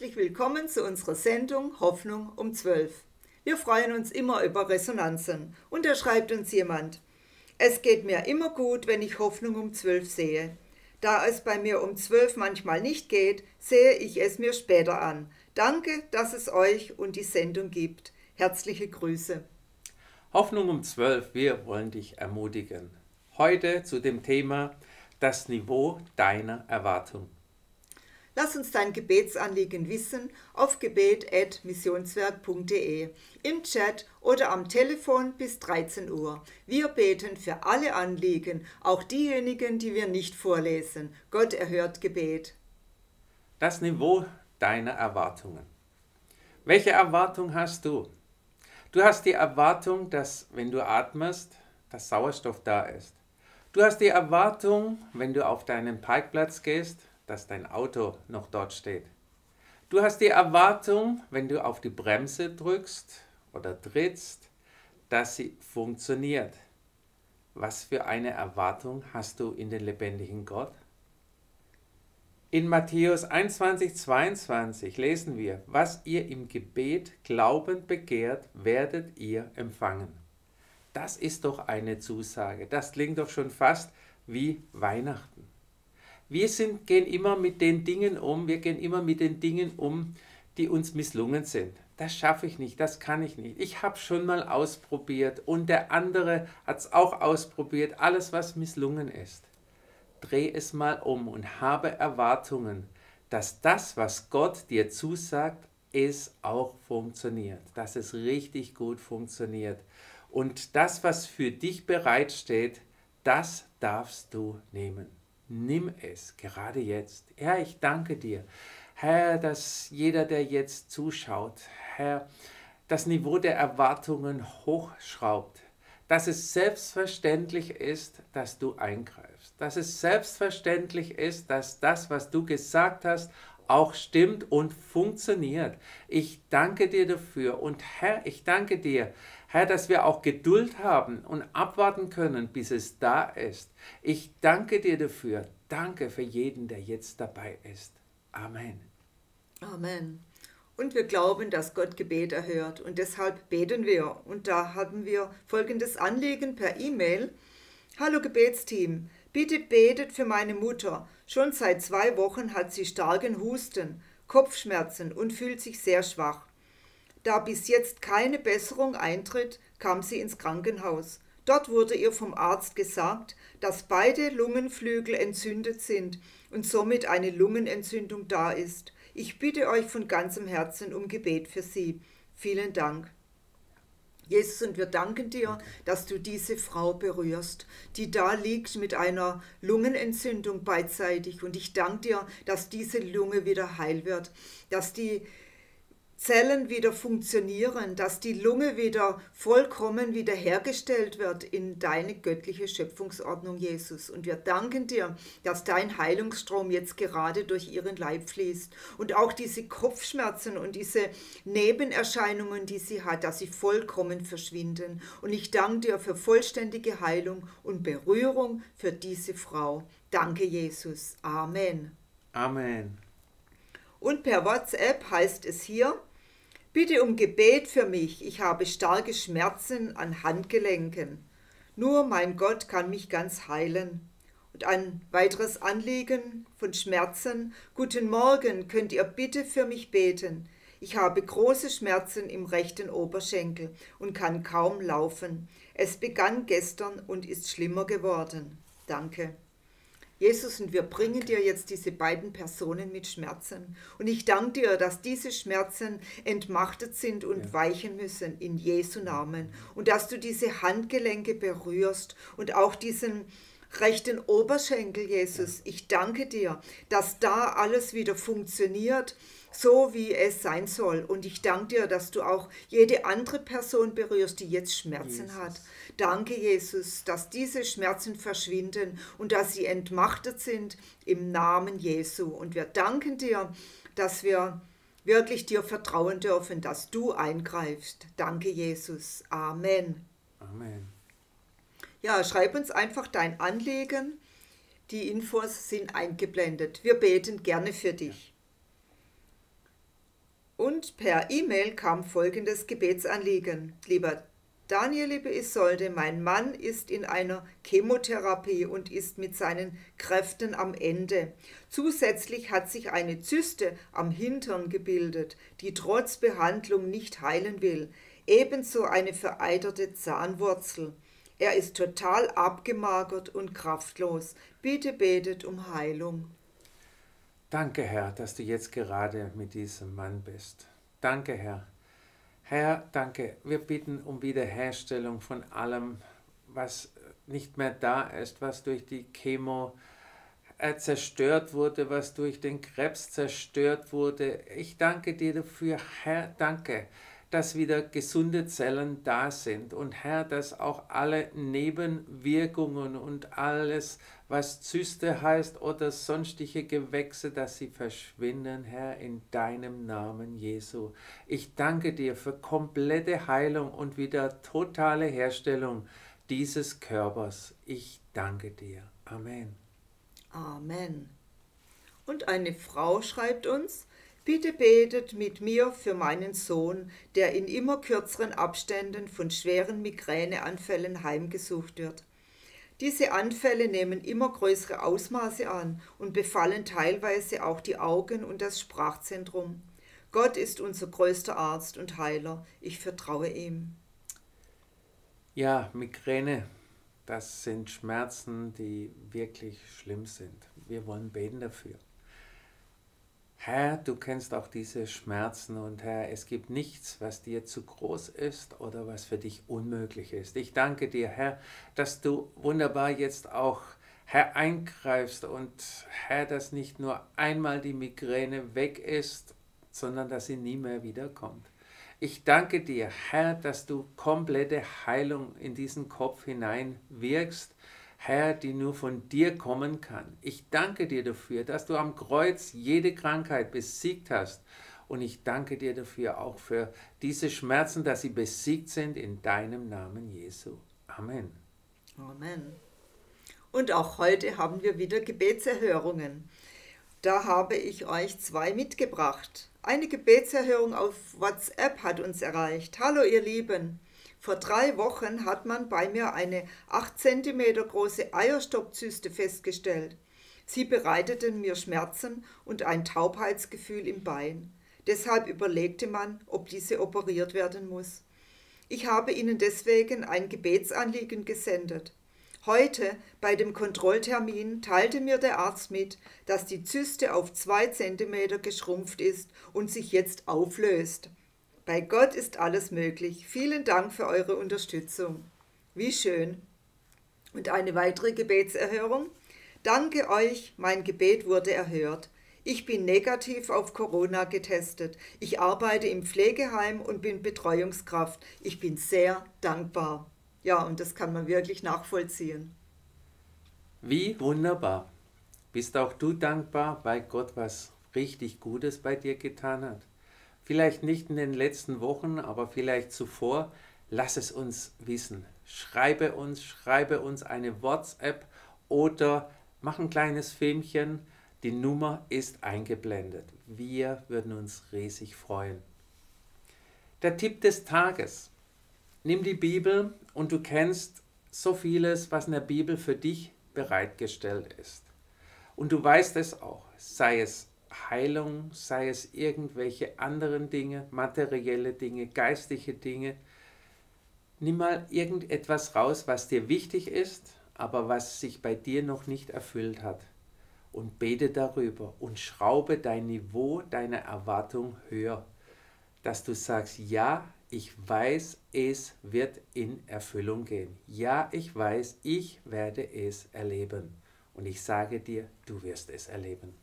Herzlich willkommen zu unserer Sendung Hoffnung um 12. Wir freuen uns immer über Resonanzen. Und da schreibt uns jemand: Es geht mir immer gut, wenn ich Hoffnung um 12 sehe. Da es bei mir um 12 manchmal nicht geht, sehe ich es mir später an. Danke, dass es euch und die Sendung gibt. Herzliche Grüße. Hoffnung um 12, wir wollen dich ermutigen. Heute zu dem Thema das Niveau deiner Erwartung. Lass uns dein Gebetsanliegen wissen auf gebet@missionswerk.de, im Chat oder am Telefon bis 13 Uhr. Wir beten für alle Anliegen, auch diejenigen, die wir nicht vorlesen. Gott erhört Gebet. Das Niveau deiner Erwartungen. Welche Erwartung hast du? Du hast die Erwartung, dass, wenn du atmest, dass Sauerstoff da ist. Du hast die Erwartung, wenn du auf deinen Parkplatz gehst, dass dein Auto noch dort steht. Du hast die Erwartung, wenn du auf die Bremse drückst oder trittst, dass sie funktioniert. Was für eine Erwartung hast du in den lebendigen Gott? In Matthäus 21,22 lesen wir: Was ihr im Gebet glaubend begehrt, werdet ihr empfangen. Das ist doch eine Zusage. Das klingt doch schon fast wie Weihnachten. Wir gehen immer mit den Dingen um, die uns misslungen sind. Das schaffe ich nicht, das kann ich nicht. Ich habe schon mal ausprobiert und der andere hat es auch ausprobiert. Alles, was misslungen ist. Dreh es mal um und habe Erwartungen, dass das, was Gott dir zusagt, es auch funktioniert. Dass es richtig gut funktioniert. Und das, was für dich bereitsteht, das darfst du nehmen. Nimm es, gerade jetzt. Herr, ich danke dir, Herr, dass jeder, der jetzt zuschaut, Herr, das Niveau der Erwartungen hochschraubt, dass es selbstverständlich ist, dass du eingreifst, dass es selbstverständlich ist, dass das, was du gesagt hast, auch stimmt und funktioniert. Ich danke dir dafür und Herr, ich danke dir, Herr, dass wir auch Geduld haben und abwarten können, bis es da ist. Ich danke dir dafür. Danke für jeden, der jetzt dabei ist. Amen. Amen. Und wir glauben, dass Gott Gebet erhört und deshalb beten wir. Und da haben wir folgendes Anliegen per E-Mail. Hallo Gebetsteam, bitte betet für meine Mutter. Schon seit 2 Wochen hat sie starken Husten, Kopfschmerzen und fühlt sich sehr schwach. Da bis jetzt keine Besserung eintritt, kam sie ins Krankenhaus. Dort wurde ihr vom Arzt gesagt, dass beide Lungenflügel entzündet sind und somit eine Lungenentzündung da ist. Ich bitte euch von ganzem Herzen um Gebet für sie. Vielen Dank. Jesus, und wir danken dir, dass du diese Frau berührst, die da liegt mit einer Lungenentzündung beidseitig. Und ich danke dir, dass diese Lunge wieder heil wird, dass die Zellen wieder funktionieren, dass die Lunge wieder vollkommen wiederhergestellt wird in deine göttliche Schöpfungsordnung, Jesus. Und wir danken dir, dass dein Heilungsstrom jetzt gerade durch ihren Leib fließt und auch diese Kopfschmerzen und diese Nebenerscheinungen, die sie hat, dass sie vollkommen verschwinden. Und ich danke dir für vollständige Heilung und Berührung für diese Frau. Danke, Jesus. Amen. Amen. Und per WhatsApp heißt es hier: Bitte um Gebet für mich, ich habe starke Schmerzen an Handgelenken. Nur mein Gott kann mich ganz heilen. Und ein weiteres Anliegen von Schmerzen: Guten Morgen, könnt ihr bitte für mich beten? Ich habe große Schmerzen im rechten Oberschenkel und kann kaum laufen. Es begann gestern und ist schlimmer geworden. Danke. Jesus, und wir bringen dir jetzt diese beiden Personen mit Schmerzen. Und ich danke dir, dass diese Schmerzen entmachtet sind und weichen müssen in Jesu Namen. Und dass du diese Handgelenke berührst und auch diesen rechten Oberschenkel, Jesus. Ich danke dir, dass da alles wieder funktioniert, so wie es sein soll. Und ich danke dir, dass du auch jede andere Person berührst, die jetzt Schmerzen hat. Danke, Jesus, dass diese Schmerzen verschwinden und dass sie entmachtet sind im Namen Jesu. Und wir danken dir, dass wir wirklich dir vertrauen dürfen, dass du eingreifst. Danke, Jesus. Amen. Amen. Ja, schreib uns einfach dein Anliegen. Die Infos sind eingeblendet. Wir beten gerne für dich. Und per E-Mail kam folgendes Gebetsanliegen. Lieber Daniel, liebe Isolde, mein Mann ist in einer Chemotherapie und ist mit seinen Kräften am Ende. Zusätzlich hat sich eine Zyste am Hintern gebildet, die trotz Behandlung nicht heilen will. Ebenso eine vereiterte Zahnwurzel. Er ist total abgemagert und kraftlos. Bitte betet um Heilung. Danke, Herr, dass du jetzt gerade mit diesem Mann bist. Danke, Herr. Herr, danke. Wir bitten um Wiederherstellung von allem, was nicht mehr da ist, was durch die Chemo zerstört wurde, was durch den Krebs zerstört wurde. Ich danke dir dafür, Herr, danke, dass wieder gesunde Zellen da sind und Herr, dass auch alle Nebenwirkungen und alles, was Zyste heißt oder sonstige Gewächse, dass sie verschwinden, Herr, in deinem Namen Jesu. Ich danke dir für komplette Heilung und wieder totale Herstellung dieses Körpers. Ich danke dir. Amen. Amen. Und eine Frau schreibt uns: Bitte betet mit mir für meinen Sohn, der in immer kürzeren Abständen von schweren Migräneanfällen heimgesucht wird. Diese Anfälle nehmen immer größere Ausmaße an und befallen teilweise auch die Augen und das Sprachzentrum. Gott ist unser größter Arzt und Heiler. Ich vertraue ihm. Ja, Migräne, das sind Schmerzen, die wirklich schlimm sind. Wir wollen beten dafür. Herr, du kennst auch diese Schmerzen und Herr, es gibt nichts, was dir zu groß ist oder was für dich unmöglich ist. Ich danke dir, Herr, dass du wunderbar jetzt auch, Herr, eingreifst und Herr, dass nicht nur einmal die Migräne weg ist, sondern dass sie nie mehr wiederkommt. Ich danke dir, Herr, dass du komplette Heilung in diesen Kopf hinein wirkst, Herr, die nur von dir kommen kann. Ich danke dir dafür, dass du am Kreuz jede Krankheit besiegt hast. Und ich danke dir dafür auch für diese Schmerzen, dass sie besiegt sind in deinem Namen Jesu. Amen. Amen. Und auch heute haben wir wieder Gebetserhörungen. Da habe ich euch 2 mitgebracht. Eine Gebetserhörung auf WhatsApp hat uns erreicht. Hallo ihr Lieben. Vor 3 Wochen hat man bei mir eine 8 cm große Eierstockzyste festgestellt. Sie bereiteten mir Schmerzen und ein Taubheitsgefühl im Bein. Deshalb überlegte man, ob diese operiert werden muss. Ich habe Ihnen deswegen ein Gebetsanliegen gesendet. Heute, bei dem Kontrolltermin, teilte mir der Arzt mit, dass die Zyste auf 2 cm geschrumpft ist und sich jetzt auflöst. Bei Gott ist alles möglich. Vielen Dank für eure Unterstützung. Wie schön. Und eine weitere Gebetserhörung. Danke euch, mein Gebet wurde erhört. Ich bin negativ auf Corona getestet. Ich arbeite im Pflegeheim und bin Betreuungskraft. Ich bin sehr dankbar. Ja, und das kann man wirklich nachvollziehen. Wie wunderbar. Bist auch du dankbar, weil Gott was richtig Gutes bei dir getan hat? Vielleicht nicht in den letzten Wochen, aber vielleicht zuvor. Lass es uns wissen. Schreibe uns eine WhatsApp oder mach ein kleines Filmchen. Die Nummer ist eingeblendet. Wir würden uns riesig freuen. Der Tipp des Tages. Nimm die Bibel und du kennst so vieles, was in der Bibel für dich bereitgestellt ist. Und du weißt es auch, sei es Heilung, sei es irgendwelche anderen Dinge, materielle Dinge, geistige Dinge. Nimm mal irgendetwas raus, was dir wichtig ist, aber was sich bei dir noch nicht erfüllt hat. Und bete darüber und schraube dein Niveau, deine Erwartung höher, dass du sagst, ja, ich weiß, es wird in Erfüllung gehen. Ja, ich weiß, ich werde es erleben. Und ich sage dir, du wirst es erleben.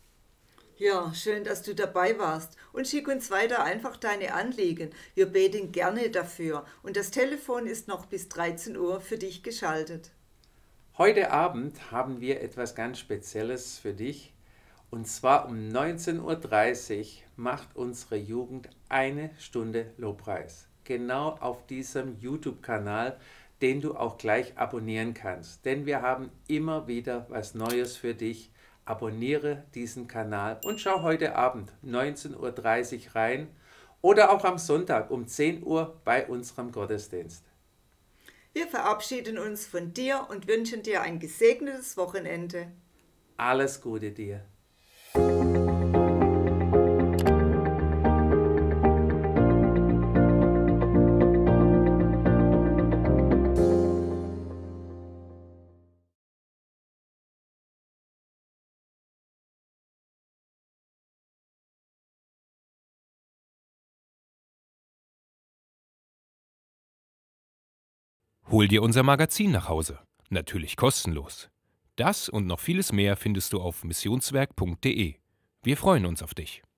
Ja, schön, dass du dabei warst. Und schick uns weiter einfach deine Anliegen. Wir beten gerne dafür. Und das Telefon ist noch bis 13 Uhr für dich geschaltet. Heute Abend haben wir etwas ganz Spezielles für dich. Und zwar um 19:30 Uhr macht unsere Jugend 1 Stunde Lobpreis. Genau auf diesem YouTube-Kanal, den du auch gleich abonnieren kannst. Denn wir haben immer wieder was Neues für dich abonniere diesen Kanal und schau heute Abend 19:30 Uhr rein oder auch am Sonntag um 10 Uhr bei unserem Gottesdienst. Wir verabschieden uns von dir und wünschen dir ein gesegnetes Wochenende. Alles Gute dir. Hol dir unser Magazin nach Hause. Natürlich kostenlos. Das und noch vieles mehr findest du auf missionswerk.de. Wir freuen uns auf dich.